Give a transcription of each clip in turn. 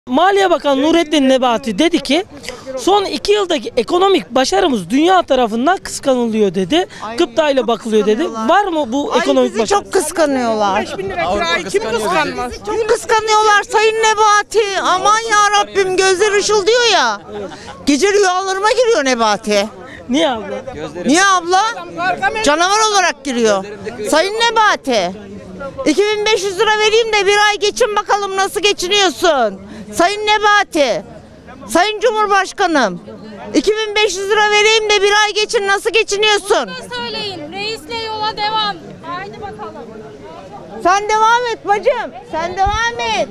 Maliye Bakanı Nurettin Nebati dedi ki son 2 yıldaki ekonomik başarımız dünya tarafından kıskanılıyor dedi. Gıptayla bakılıyor dedi. Var mı bu ekonomik bizi başarı? çok kıskanıyorlar. 5.000 lira kirayı kim kıskanmaz? Çok kıskanıyorlar Sayın Nebati. Aman ya Rabbim, gözler ışıldıyor ya. Gece rüyalarıma giriyor Nebati. Niye abla? Niye abla? Canavar olarak giriyor. Sayın Nebati, 2500 lira vereyim de bir ay geçin bakalım nasıl geçiniyorsun. Sayın Nebati, Sayın Cumhurbaşkanım, 2500 lira vereyim de bir ay geçin nasıl geçiniyorsun? Söyleyin, reisle yola devam. Haydi bakalım. Sen devam et bacım, sen devam et.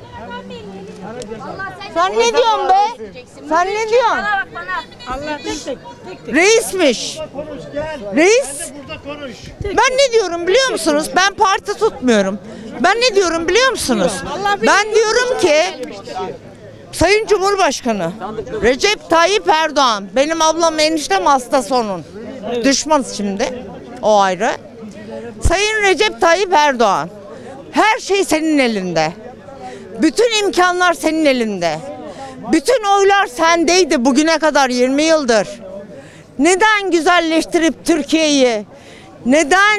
Sen ne diyorsun be? Sen ne diyorsun? Allah tek. Reismiş. Reis. Ben ne diyorum biliyor musunuz? Ben parti tutmuyorum. Ben ne diyorum biliyor musunuz? Ben diyorum ki Sayın Cumhurbaşkanı Recep Tayyip Erdoğan, benim ablam eniştem hastası onun. Düşmanız şimdi. O ayrı. Sayın Recep Tayyip Erdoğan, her şey senin elinde. Bütün imkanlar senin elinde. Bütün oylar sendeydi bugüne kadar 20 yıldır. Neden güzelleştirip Türkiye'yi? Neden?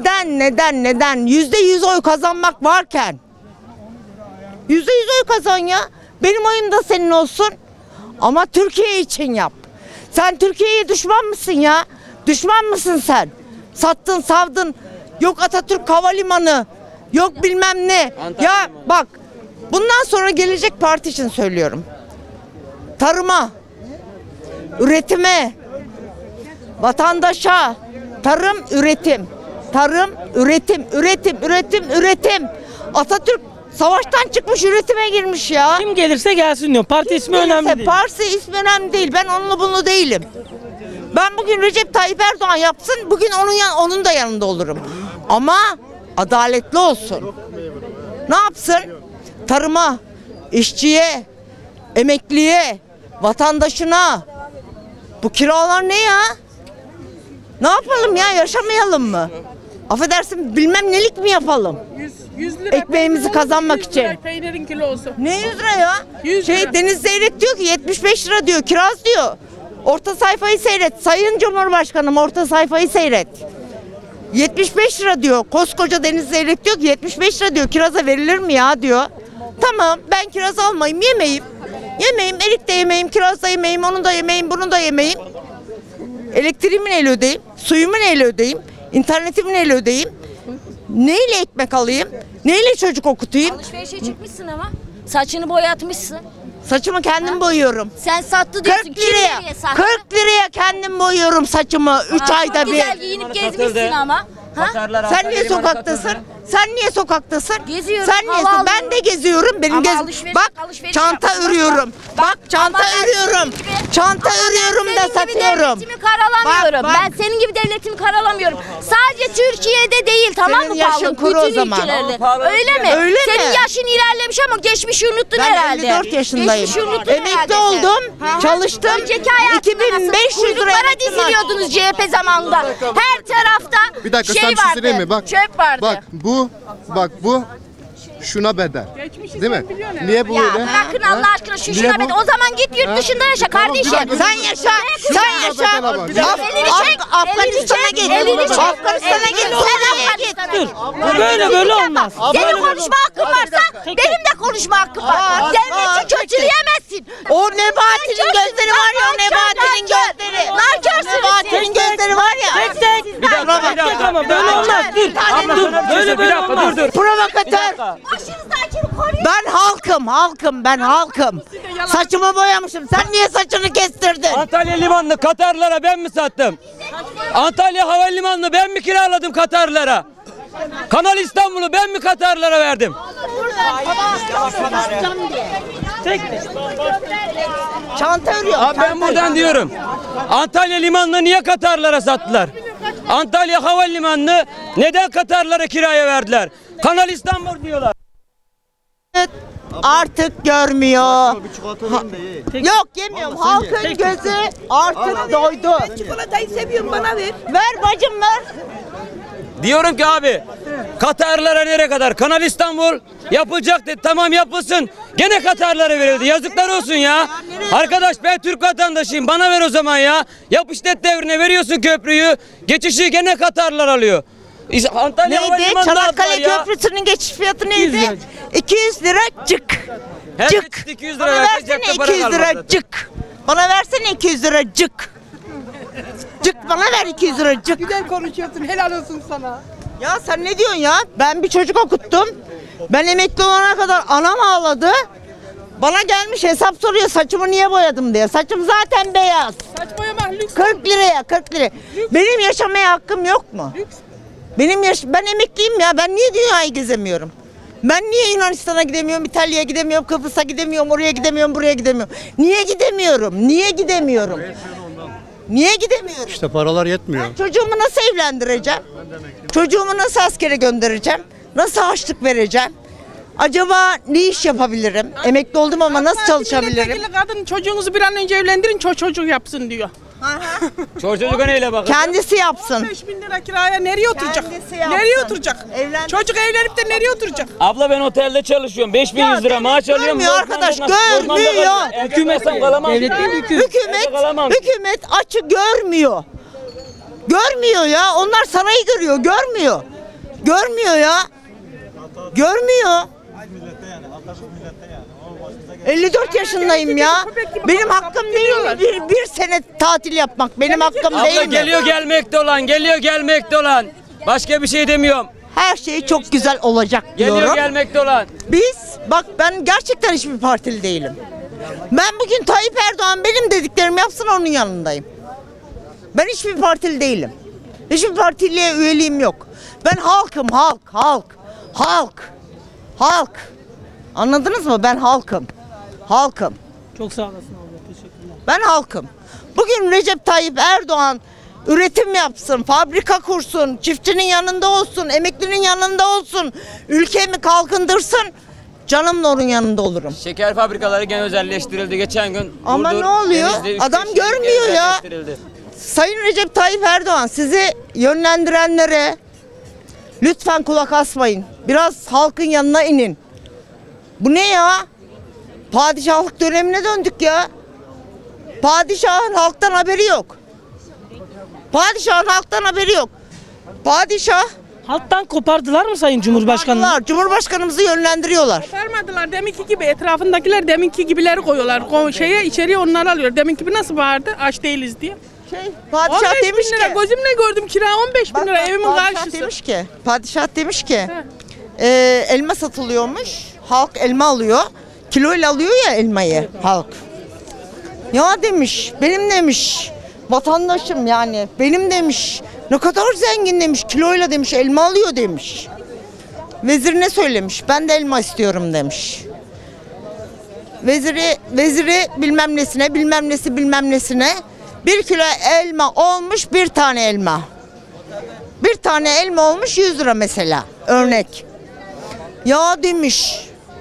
%100 oy kazanmak varken. %100 oy kazan ya. Benim oyum da senin olsun. Ama Türkiye için yap. Sen Türkiye'ye düşman mısın ya? Düşman mısın sen? Sattın, savdın. Yok Atatürk Havalimanı. Yok bilmem ne. Ya bak. Bundan sonra gelecek parti için söylüyorum. Tarıma, üretime, vatandaşa, tarım, üretim. Tarım, üretim. Atatürk savaştan çıkmış, üretime girmiş ya. Kim gelirse gelsin diyor. Parti ismi önemli değil. Parti ismi önemli değil. Ben onunla bunu değilim. Ben bugün Recep Tayyip Erdoğan yapsın, bugün onun da yanında olurum. Ama adaletli olsun. Ne yapsın? Tarıma, işçiye, emekliye, vatandaşına. Bu kiralar ne ya? Ne yapalım ya, yaşamayalım mı? Affedersin, bilmem nelik mi yapalım? 100 lira ekmeğimizi kazanmak için. Peynirin kilosu. Ne 100 lira ya? 100 lira. Deniz Zeyrek diyor ki 75 lira diyor, kiraz diyor. Orta sayfayı seyret. Sayın Cumhurbaşkanım, orta sayfayı seyret. 75 lira diyor. Koskoca Deniz Zeyrek diyor ki 75 lira diyor. Kiraza verilir mi ya diyor. Tamam, ben kiraz almayayım, yemeyeyim. Erik de yemeyeyim, kiraz da yemeyeyim, onu da yemeyeyim, bunu da yemeyeyim. Elektriğimi neyle ödeyeyim? Suyumu neyle ödeyeyim? İnternetimi neyle ödeyeyim? Neyle ekmek alayım? Neyle çocuk okutayım? Alışverişe çıkmışsın ama. Saçını boyatmışsın. Saçımı kendim boyuyorum. Sen sattı diyorsun. 40 liraya, 40 liraya kendim boyuyorum saçımı 3 ayda bir. Güzel giyinip gezmişsin ama. Ha? Sen niye sokaktasın? Sen niye sokaktasın? Geziyorum, Sen niye? hava Ben de geziyorum. Benim Ama alışveriş çanta yapamazsan. örüyorum. Bak çanta örüyorum. Çanta örüyorum da satıyorum. Devletimi karalamıyorum. Bak. Ben senin gibi devletimi karalamıyorum. Sadece Türkiye'de değil, tamam Senin mı yaşın pahalılık? kuru o Bütün zaman. ülkelerde. Pahalı Öyle mi? Öyle Senin mi? yaşın ilerlemiş ama geçmişi unuttun Ben herhalde. 54 yaşındayım. Geçmişi unuttun Emekli herhalde sen. oldum, Hı hı. çalıştım. Önceki hayatında 2500 lira kuyruklara emekli diziliyordunuz CHP zamanında. Her tarafta Bir dakika, şey sana bir şey vardı. söyleyeyim mi? Bak, Çöp vardı. Bak bu şuna bedel. Değil mi? Niye bu Ya öyle? bırakın Ha? Allah aşkına şu Niye şuna bu? bet. O zaman git yurt dışında yaşa kardeşim. Sen yaşa. Sen yaşa. Elini çek. Afganistan'a git. Elini çek. Afganistan'a git. Oraya git. Dur. Böyle olmaz. Senin konuşma hakkın varsa benim de konuşma hakkım var. Devleti kötüleyemezsin. O Nebati'nin gözleri var ya, o Nebati'nin gözleri. Nebati'nin gözleri var ya. Tek. Bir dakika ama böyle olmaz. Dur. Böyle olmaz. Provokatör. Başınızdakini koruyun. Ben halkım. Saçımı boyamışım. Sen niye saçını kestirdin? Antalya limanını Katarlara ben mi sattım? Antalya Havalimanı'nı ben mi kiraladım Katarlara? Kanal İstanbul'u ben mi Katarlara verdim? Çanta örüyorum. Abi ben buradan diyorum. Antalya limanını niye Katarlara sattılar? Antalya Havalimanı'nı neden Katarlara kiraya verdiler? Kanal İstanbul diyorlar. Artık görmüyor. Yok, yemiyorum. Halkın gözü artık doydu. Çikolatayı seviyorum, bana ver. Ver bacım, ver. Diyorum ki abi Katarlara nereye kadar? Kanal İstanbul yapılacak dedi. Tamam yapılsın. Gene Katarlara verildi. Yazıklar olsun ya. Arkadaş ben Türk vatandaşıyım. Bana ver o zaman ya. Yap işlet devrine veriyorsun köprüyü. Geçişi gene Katarlar alıyor. Antalya Neydi? Havalimanı'nda Çanakkale aldılar ya. Köprüsü'nün geçiş fiyatı neydi? 200 lira cık. Her Cık. geçişte 200 lira Bana versek versene cepte para 200 kalmaz lira zaten. cık. Bana versene 200 lira cık. Cık bana ver 200 lira cık. Güzel konuşuyorsun. Helal olsun sana. Ya sen ne diyorsun ya? Ben bir çocuk okuttum. Ben emekli olana kadar anam ağladı. Bana gelmiş hesap soruyor saçımı niye boyadım diye. Saçım zaten beyaz. Saç boyamak lüks. 40 liraya 40 lira. Benim yaşamaya hakkım yok mu? Lüks. Ben emekliyim ya. Ben niye dünyayı gezemiyorum? Ben niye Yunanistan'a gidemiyorum, İtalya'ya gidemiyorum, Kıbrıs'a gidemiyorum, oraya gidemiyorum, buraya gidemiyorum? Niye gidemiyorum? Niye gidemiyorum? Niye gidemiyorum? İşte paralar yetmiyor. Ben çocuğumu nasıl evlendireceğim? Çocuğumu nasıl askere göndereceğim? Nasıl harçlık vereceğim? Acaba ne iş yapabilirim? Emekli oldum ama nasıl çalışabilirim? Milletvekili kadın çocuğunuzu bir an önce evlendirin çocuk yapsın diyor. Çocuğa neyle bakın? Kendisi yapsın. 5.000 lira kiraya nereye oturacak? Kendisi yapsın. Nereye oturacak? Evlen- Çocuk evlenip de nereye oturacak? Abla ben otelde çalışıyorum. 5100 lira maaş alıyorum. görmüyor arkadaş, görmüyor. Hükümet kalamam. Devlet değil, Hükümet, kalamam. hükümet açı görmüyor. Görmüyor ya. Onlar sarayı görüyor. Görmüyor. Görmüyor ya. Görmüyor. 54 yaşındayım ya. Benim hakkım değil mi? Bir sene tatil yapmak. Benim hakkım Abla değil mi? geliyor gelmekte olan, geliyor gelmekte olan. Başka bir şey demiyorum. Her şey çok güzel olacak Geliyor diyorum. gelmekte olan. Bak ben gerçekten hiçbir partili değilim. Ben bugün Tayyip Erdoğan benim dediklerimi yapsın onun yanındayım. Ben hiçbir partili değilim. Hiçbir partiliye üyeliğim yok. Ben halkım, halk. Anladınız mı? Ben halkım. Halkım. Çok sağ olasın abla. Teşekkürler. Ben halkım. Bugün Recep Tayyip Erdoğan üretim yapsın, fabrika kursun, çiftçinin yanında olsun, emeklinin yanında olsun, ülkemi kalkındırsın. Canımla onun yanında olurum. Şeker fabrikaları gene özelleştirildi geçen gün. Ama Burdur, ne oluyor? Denizli, üç Adam beş görmüyor şehir ya. özelleştirildi. Sayın Recep Tayyip Erdoğan sizi yönlendirenlere lütfen kulak asmayın. Biraz halkın yanına inin. Bu ne ya? Padişahlık dönemine döndük ya. Padişahın halktan haberi yok. Padişahın halktan haberi yok. Padişah Halktan kopardılar mı Sayın Cumhurbaşkanı? Cumhurbaşkanımızı yönlendiriyorlar. Sarmadılar deminki gibi etrafındakiler deminki gibileri koyuyorlar. İçeriye onları alıyor. Deminki gibi nasıl bağırdı? Aç değiliz diye. Padişah 15 demiş bin lira ki. gözümle gördüm kira 15 bin Bak, lira evimin padişah karşısı. demiş ki elma satılıyormuş. Halk elma alıyor. Kiloyla alıyor ya elmayı halk. Ya demiş benim demiş vatandaşım yani benim demiş ne kadar zengin demiş kiloyla demiş elma alıyor demiş. Vezir ne söylemiş? Ben de elma istiyorum demiş. Veziri bilmem nesine 1 kilo elma olmuş bir tane elma. Bir tane elma olmuş 100 lira mesela örnek. Ya demiş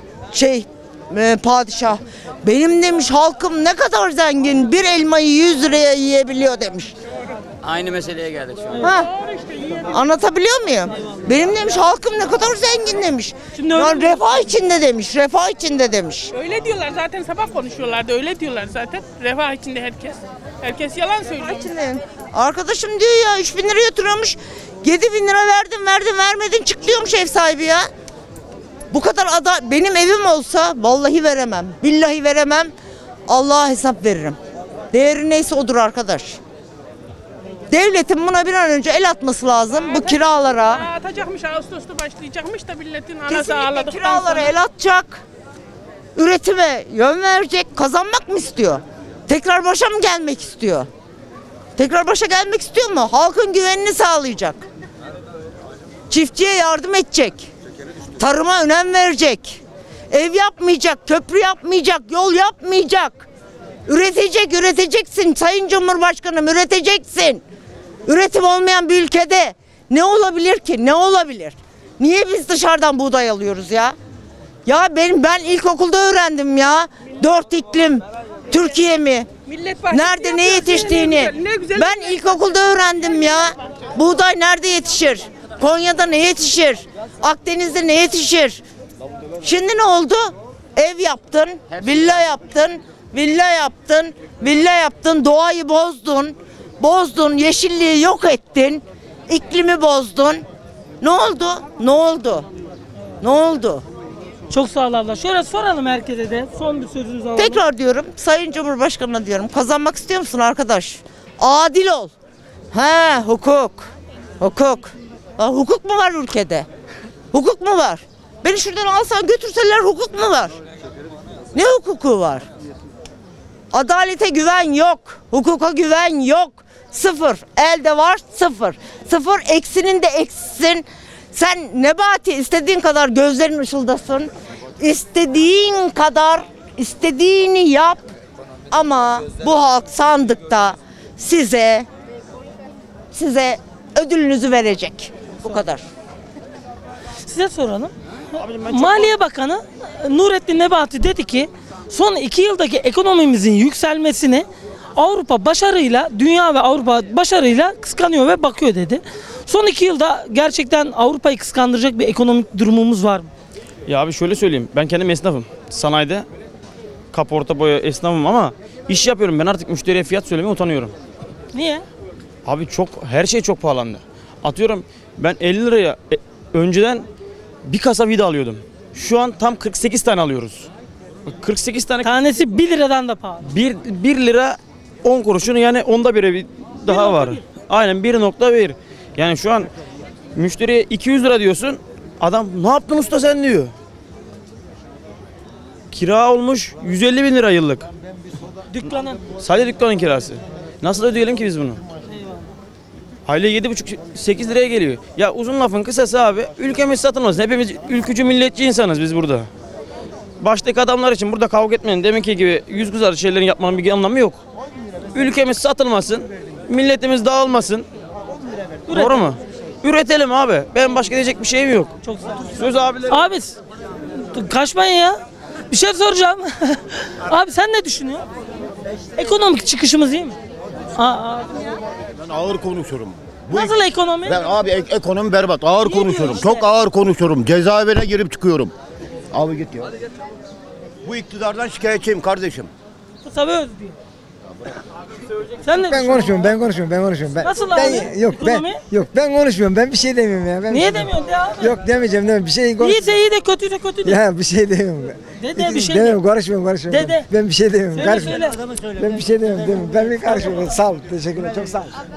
padişah benim demiş halkım ne kadar zengin bir elmayı 100 liraya yiyebiliyor demiş. Aynı meseleye geldik şu an. Ha. Anlatabiliyor muyum? Benim demiş halkım ne kadar zengin demiş. Şimdi Yani refah içinde demiş. Öyle diyorlar zaten sabah konuşuyorlardı öyle diyorlar zaten. Refah içinde herkes. Herkes yalan söylüyor. Arkadaşım diyor ya 3.000 lira yatırıyormuş. 7.000 lira vermedin çık diyormuş ev sahibi ya. Bu kadar benim evim olsa vallahi veremem. Billahi veremem. Allah'a hesap veririm. Değeri neyse odur arkadaş. Devletin buna bir an önce el atması lazım bu kiralara. Atacakmış Ağustos'ta başlayacakmış da milletin anası Kesinlikle ağladıktan kiralara sonra. el atacak. Üretime yön verecek. Kazanmak mı istiyor? Tekrar başa mı gelmek istiyor? Tekrar başa gelmek istiyor mu? Halkın güvenini sağlayacak. Çiftçiye yardım edecek. Tarıma önem verecek. Ev yapmayacak, köprü yapmayacak, yol yapmayacak. Üreteceksin Sayın Cumhurbaşkanım, üreteceksin. Üretim olmayan bir ülkede ne olabilir ki? Ne olabilir? Niye biz dışarıdan buğday alıyoruz ya? Ya ben ilkokulda öğrendim ya. 4 iklim, Türkiye mi? Nerede ne yetiştiğini. Ben ilkokulda öğrendim ya. Buğday nerede yetişir? Konya'da ne yetişir? Akdeniz'de ne yetişir? Şimdi ne oldu? Ev yaptın, villa yaptın, villa yaptın, villa yaptın, doğayı bozdun. Bozdun, yeşilliği yok ettin. İklimi bozdun. Ne oldu? Ne oldu? Ne oldu? Çok sağ ol abla. Şöyle soralım herkese de. Son bir sözünüzü alalım. Tekrar diyorum, Sayın Cumhurbaşkanı'na diyorum. Kazanmak istiyor musun arkadaş? Adil ol. He, hukuk. Hukuk. Ha, hukuk mu var ülkede? Hukuk mu var? Beni şuradan alsan götürseler hukuk mu var? Ne hukuku var? Adalete güven yok. Hukuka güven yok. Sıfır. Elde var sıfır. Sıfır eksinin de eksisin. Sen Nebati istediğin kadar gözlerin ışıldasın. İstediğin kadar istediğini yap. Ama bu halk sandıkta size ödülünüzü verecek. Bu kadar. Size soralım. Maliye Bakanı Nurettin Nebati dedi ki son 2 yıldaki ekonomimizin yükselmesini Avrupa başarıyla, dünya ve Avrupa başarıyla kıskanıyor ve bakıyor dedi. Son 2 yılda gerçekten Avrupa'yı kıskandıracak bir ekonomik durumumuz var mı? Ya abi şöyle söyleyeyim. Ben kendim esnafım. Sanayide kaporta boya esnafım ama iş yapıyorum. Ben artık müşteriye fiyat söylemeye utanıyorum. Niye? Abi her şey çok pahalandı. Atıyorum ben 50 liraya önceden bir kasa vida alıyordum. Şu an tam 48 tane alıyoruz. 48 tane Tanesi 1 liradan da pahalı. 1 lira 10 kuruşun yani onda bire bir daha var. 1.1. Aynen 1.1. Yani şu an müşteriye 200 lira diyorsun. Adam ne yaptın usta sen diyor. Kira olmuş 150 bin lira yıllık. Dükkanın. Sadece dükkanın kirası. Nasıl ödeyelim ki biz bunu? Aile 7,5-8 liraya geliyor. Ya uzun lafın kısası abi ülkemiz satılmasın. Hepimiz ülkücü milletçi insanız biz burada. Baştaki adamlar için burada kavga etmenin deminki gibi yüz kızarı şeylerin yapmanın bir anlamı yok. Ülkemiz satılmasın. Milletimiz dağılmasın. Doğru mu? Üretelim abi. Ben başka diyecek bir şeyim yok. Çok sağ ol. Söz abiler. Abi kaçmayın ya. Bir şey soracağım. Abi sen ne düşünüyorsun? Ekonomik çıkışımız iyi mi? Ben ağır konuşuyorum. Nasıl ekonomi? Ben abi ekonomi berbat. Ağır Niye konuşuyorum. diyorsun işte? Çok ağır konuşuyorum. Cezaevine girip çıkıyorum. Abi git ya. Bu iktidardan şikayetçiyim kardeşim. Kısa ve öz diyor. Sen ne Ben konuşmuyorum, ben konuşmuyorum, ben konuşmuyorum. Nasıl ben, abi? Yok Ekonomi? ben konuşmuyorum. Ben bir şey demiyorum ya. Ben Niye demiyorsun de abi? Yok demeyeceğim, demeyeceğim. Bir şey konuş. İyiyse iyi de kötüyse kötü de. Ya bir şey demiyorum. Dede bir şey demiyorum, de. konuşmuyorum. Dede. Ben bir şey demiyorum. Söyle, karışmıyorum. söyle. Ben bir şey demiyorum. Ben bir karışmıyorum. Sağ ol, teşekkürler. Çok sağ ol.